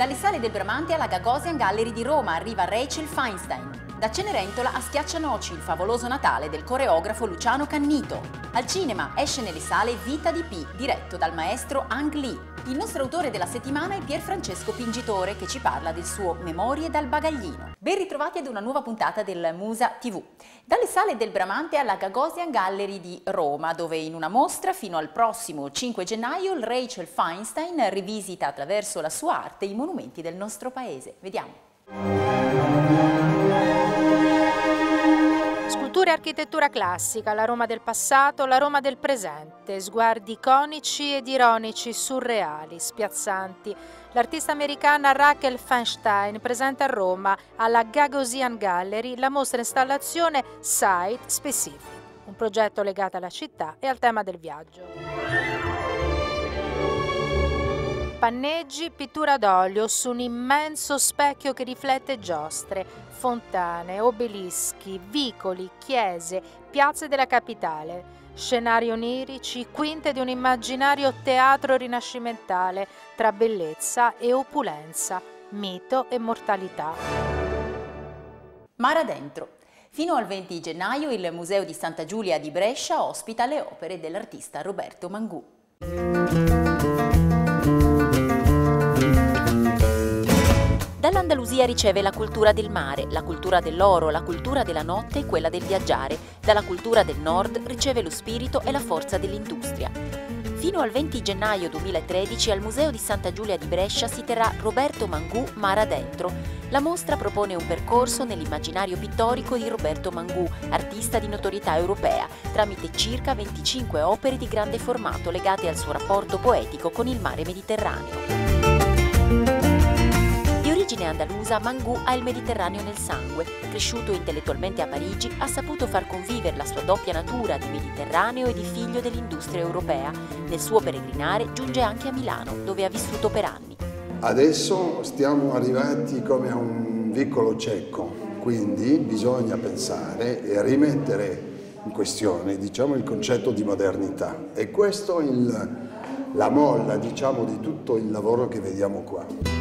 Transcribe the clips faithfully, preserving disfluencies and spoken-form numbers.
Dalle sale del Bramante alla Gagosian Gallery di Roma arriva Rachel Feinstein. Da Cenerentola a Schiaccianoci, il favoloso Natale del coreografo Luciano Cannito. Al cinema esce nelle sale Vita di Pi, diretto dal maestro Ang Lee. Il nostro autore della settimana è Pier Francesco Pingitore, che ci parla del suo Memorie dal bagaglino. Ben ritrovati ad una nuova puntata del Musa tivù. Dalle sale del Bramante alla Gagosian Gallery di Roma, dove in una mostra fino al prossimo cinque gennaio il Rachel Feinstein rivisita attraverso la sua arte i monumenti del nostro paese. Vediamo. Scultura e architettura classica, la Roma del passato, la Roma del presente, sguardi iconici ed ironici, surreali, spiazzanti. L'artista americana Rachel Feinstein presenta a Roma, alla Gagosian Gallery, la mostra installazione Site Specific, un progetto legato alla città e al tema del viaggio. Panneggi, pittura d'olio su un immenso specchio che riflette giostre, fontane, obelischi, vicoli, chiese, piazze della capitale, scenari onirici, quinte di un immaginario teatro rinascimentale tra bellezza e opulenza, mito e mortalità. Mar adentro. Fino al venti gennaio il Museo di Santa Giulia di Brescia ospita le opere dell'artista Roberto Mangù. Dall'Andalusia riceve la cultura del mare, la cultura dell'oro, la cultura della notte e quella del viaggiare. Dalla cultura del nord riceve lo spirito e la forza dell'industria. Fino al venti gennaio duemilatredici al Museo di Santa Giulia di Brescia si terrà Roberto Mangù Mar adentro. La mostra propone un percorso nell'immaginario pittorico di Roberto Mangù, artista di notorietà europea, tramite circa venticinque opere di grande formato legate al suo rapporto poetico con il mare Mediterraneo. Di origine andalusa, Mangù ha il Mediterraneo nel sangue. Cresciuto intellettualmente a Parigi, ha saputo far convivere la sua doppia natura di Mediterraneo e di figlio dell'industria europea. Nel suo peregrinare giunge anche a Milano, dove ha vissuto per anni. Adesso stiamo arrivati come a un vicolo cieco, quindi bisogna pensare e rimettere in questione, diciamo, il concetto di modernità. E questo è il, la molla, diciamo, di tutto il lavoro che vediamo qua.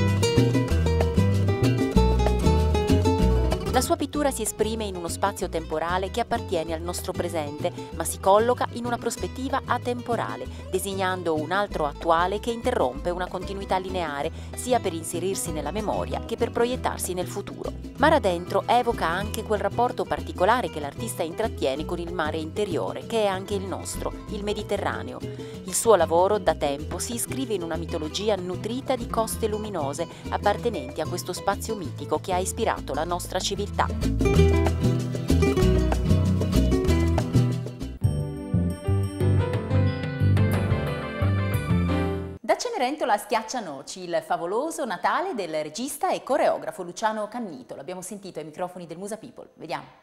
La sua pittura si esprime in uno spazio temporale che appartiene al nostro presente, ma si colloca in una prospettiva atemporale, disegnando un altro attuale che interrompe una continuità lineare, sia per inserirsi nella memoria che per proiettarsi nel futuro. Mar adentro evoca anche quel rapporto particolare che l'artista intrattiene con il mare interiore, che è anche il nostro, il Mediterraneo. Il suo lavoro, da tempo, si iscrive in una mitologia nutrita di coste luminose, appartenenti a questo spazio mitico che ha ispirato la nostra civiltà. Da Cenerentola a Schiaccianoci, il favoloso Natale del regista e coreografo Luciano Cannito. L'abbiamo sentito ai microfoni del Musa People. Vediamo.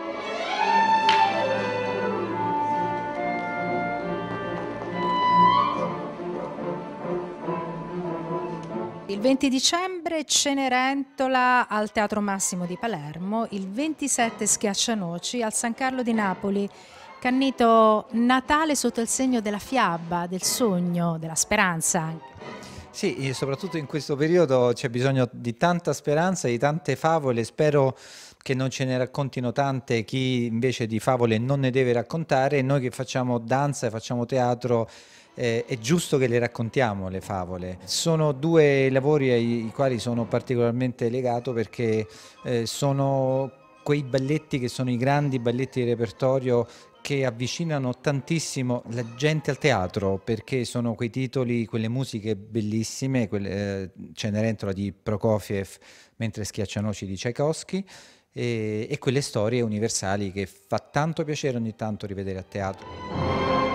Il venti dicembre Cenerentola al Teatro Massimo di Palermo, il ventisette Schiaccianoci al San Carlo di Napoli. Cannito, Natale sotto il segno della fiaba, del sogno, della speranza anche. Sì, soprattutto in questo periodo c'è bisogno di tanta speranza, di tante favole. Spero che non ce ne raccontino tante chi invece di favole non ne deve raccontare. Noi che facciamo danza e facciamo teatro, Eh, è giusto che le raccontiamo le favole. Sono due lavori ai, ai quali sono particolarmente legato perché eh, sono quei balletti che sono i grandi balletti di repertorio che avvicinano tantissimo la gente al teatro, perché sono quei titoli, quelle musiche bellissime, quelle, eh, Cenerentola di Prokofiev mentre Schiaccianoci di Tchaikovsky, e, e quelle storie universali che fa tanto piacere ogni tanto rivedere a teatro.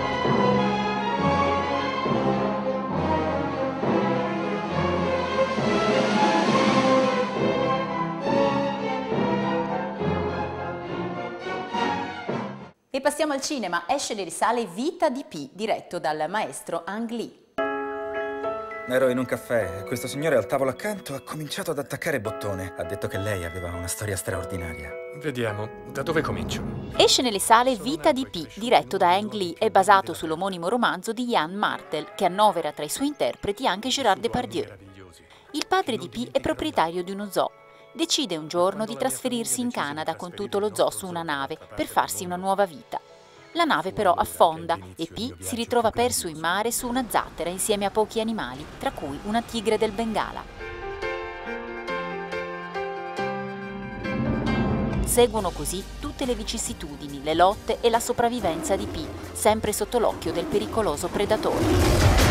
E passiamo al cinema. Esce nelle sale Vita di Pi, diretto dal maestro Ang Lee. Ero in un caffè e questo signore al tavolo accanto ha cominciato ad attaccare bottone. Ha detto che lei aveva una storia straordinaria. Vediamo, da dove comincio? Esce nelle sale Vita di Pi, diretto da Ang Lee e basato sull'omonimo romanzo di Yann Martel, che annovera tra i suoi interpreti anche Gérard Depardieu. Il padre di Pi è proprietario di uno zoo. Decide un giorno di trasferirsi in Canada con tutto lo zoo su una nave per farsi una nuova vita. La nave però affonda e Pi si ritrova perso in mare su una zattera insieme a pochi animali, tra cui una tigre del Bengala. Seguono così tutte le vicissitudini, le lotte e la sopravvivenza di Pi, sempre sotto l'occhio del pericoloso predatore.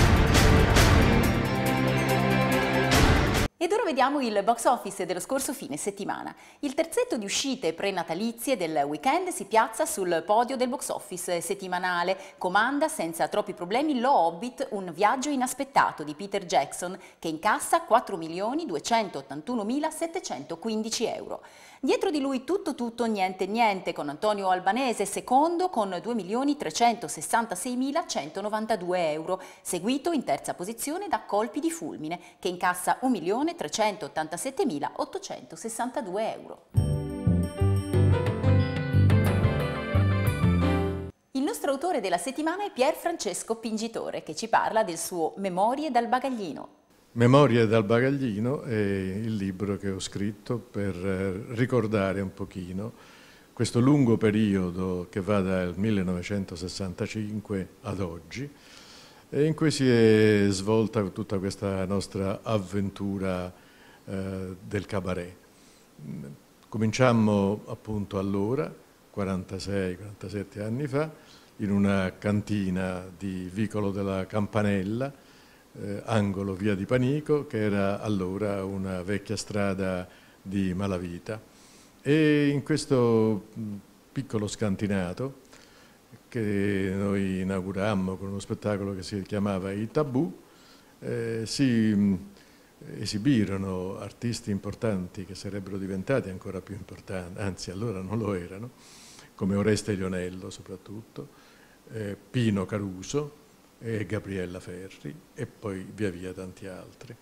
Ed ora vediamo il box office dello scorso fine settimana. Il terzetto di uscite prenatalizie del weekend si piazza sul podio del box office settimanale. Comanda senza troppi problemi Lo Hobbit, un viaggio inaspettato di Peter Jackson, che incassa quattro milioni duecentottantunomilasettecentoquindici euro. Dietro di lui Tutto tutto niente niente con Antonio Albanese, secondo con due milioni trecentosessantaseimilacentonovantadue euro, seguito in terza posizione da Colpi di fulmine, che incassa un milione trecentottantasettemilaottocentosessantadue euro. Il nostro autore della settimana è Pier Francesco Pingitore, che ci parla del suo Memorie dal bagaglino. Memorie dal bagaglino è il libro che ho scritto per ricordare un pochino questo lungo periodo che va dal millenovecentosessantacinque ad oggi, e in cui si è svolta tutta questa nostra avventura eh, del cabaret. Cominciammo appunto allora, quarantasei quarantasette anni fa, in una cantina di Vicolo della Campanella, eh, angolo via di Panico, che era allora una vecchia strada di malavita. E in questo piccolo scantinato, che noi inaugurammo con uno spettacolo che si chiamava I Tabù, eh, si esibirono artisti importanti che sarebbero diventati ancora più importanti, anzi allora non lo erano, come Oreste Lionello soprattutto, eh, Pino Caruso e Gabriella Ferri, e poi via via tanti altri.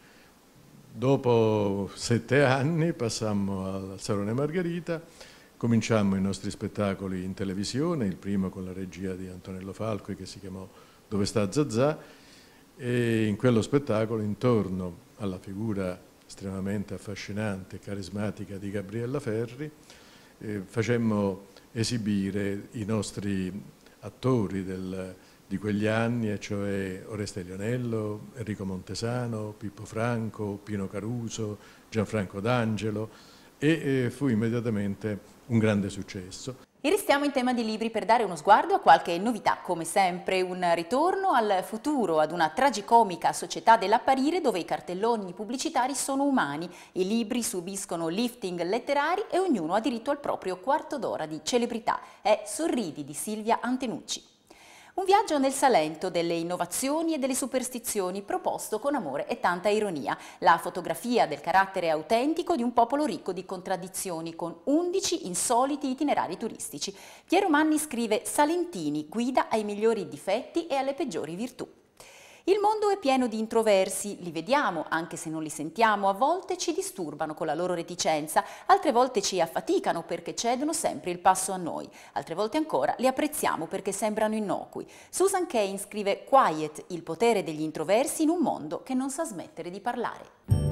Dopo sette anni passammo al Salone Margherita, cominciammo i nostri spettacoli in televisione, il primo con la regia di Antonello Falco che si chiamò Dove sta Zazà, e in quello spettacolo, intorno alla figura estremamente affascinante e carismatica di Gabriella Ferri, eh, facemmo esibire i nostri attori del, di quegli anni, e cioè Oreste Lionello, Enrico Montesano, Pippo Franco, Pino Caruso, Gianfranco D'Angelo, e eh, fu immediatamente un grande successo. E restiamo in tema di libri per dare uno sguardo a qualche novità, come sempre un ritorno al futuro, ad una tragicomica società dell'apparire dove i cartelloni pubblicitari sono umani, i libri subiscono lifting letterari e ognuno ha diritto al proprio quarto d'ora di celebrità. È Sorridi di Silvia Antenucci. Un viaggio nel Salento delle innovazioni e delle superstizioni proposto con amore e tanta ironia. La fotografia del carattere autentico di un popolo ricco di contraddizioni con undici insoliti itinerari turistici. Piero Manni scrive Salentini, guida ai migliori difetti e alle peggiori virtù. Il mondo è pieno di introversi, li vediamo, anche se non li sentiamo, a volte ci disturbano con la loro reticenza, altre volte ci affaticano perché cedono sempre il passo a noi, altre volte ancora li apprezziamo perché sembrano innocui. Susan Cain scrive Quiet, il potere degli introversi in un mondo che non sa smettere di parlare.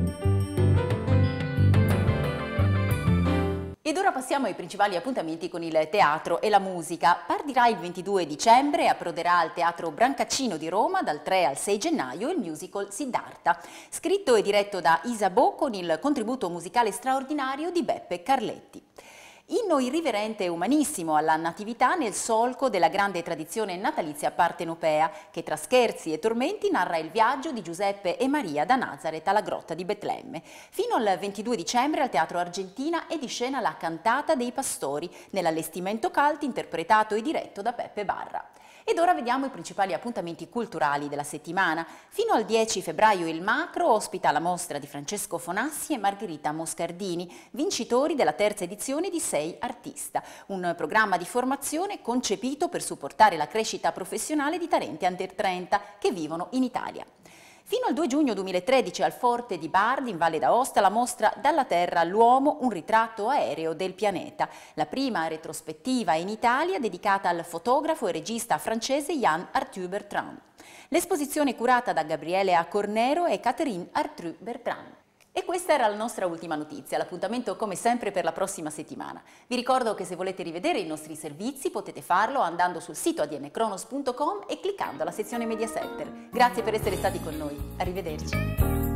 Ed ora passiamo ai principali appuntamenti con il teatro e la musica. Partirà il ventidue dicembre e approderà al Teatro Brancaccino di Roma dal tre al sei gennaio il musical Siddhartha, scritto e diretto da Isabeau con il contributo musicale straordinario di Beppe Carletti. Inno irriverente e umanissimo alla natività nel solco della grande tradizione natalizia partenopea, che tra scherzi e tormenti narra il viaggio di Giuseppe e Maria da Nazareth alla grotta di Betlemme. Fino al ventidue dicembre al Teatro Argentina è di scena la Cantata dei Pastori, nell'allestimento cult interpretato e diretto da Peppe Barra. Ed ora vediamo i principali appuntamenti culturali della settimana. Fino al dieci febbraio il Macro ospita la mostra di Francesco Fonassi e Margherita Moscardini, vincitori della terza edizione di Sei Artista, un programma di formazione concepito per supportare la crescita professionale di talenti under trenta che vivono in Italia. Fino al due giugno duemilatredici al Forte di Bardi, in Valle d'Aosta, la mostra Dalla Terra all'uomo, un ritratto aereo del pianeta, la prima retrospettiva in Italia dedicata al fotografo e regista francese Yann Arthus Bertrand. L'esposizione è curata da Gabriele A. Cornero e Catherine Arthus Bertrand. E questa era la nostra ultima notizia, l'appuntamento come sempre per la prossima settimana. Vi ricordo che se volete rivedere i nostri servizi potete farlo andando sul sito a d n cronos punto com e cliccando la sezione Media Center. Grazie per essere stati con noi, arrivederci.